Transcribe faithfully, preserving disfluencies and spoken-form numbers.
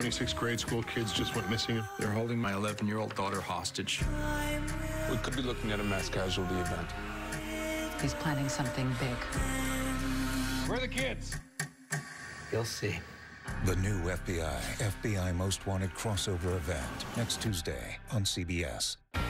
twenty-six grade school kids just went missing. They're holding my eleven-year-old daughter hostage. We could be looking at a mass casualty event. He's planning something big. Where are the kids? You'll see. The new F B I, F B I Most Wanted crossover event, next Tuesday on C B S.